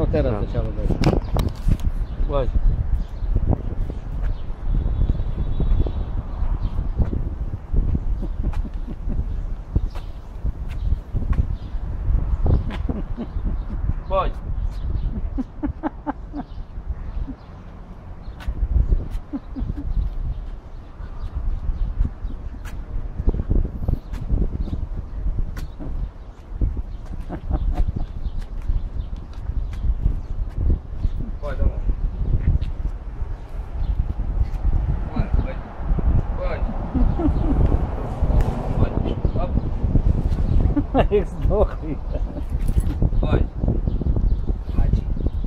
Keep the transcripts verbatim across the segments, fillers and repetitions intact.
teraz zaczęło być. Ładnie. Chodź. Chodź, domu. Chodź, chodź. Chodź. Chodź. Hop. Jak zdochy. Chodź. Chodź.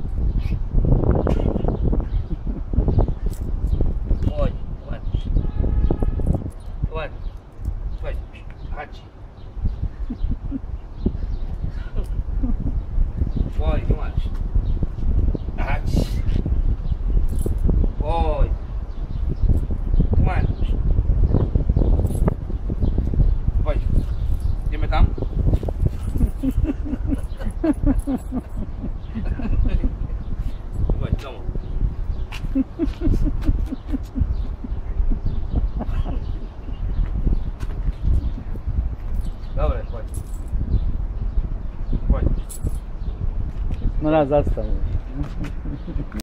Chodź. Chodź. Chodź. Chodź. Chodź. Ой, понимаешь? Ач. Ой. Понимаешь? Ой. Idziemy tam? Chodź, domu. Dobra, chodź. Chodź. No raz zastań.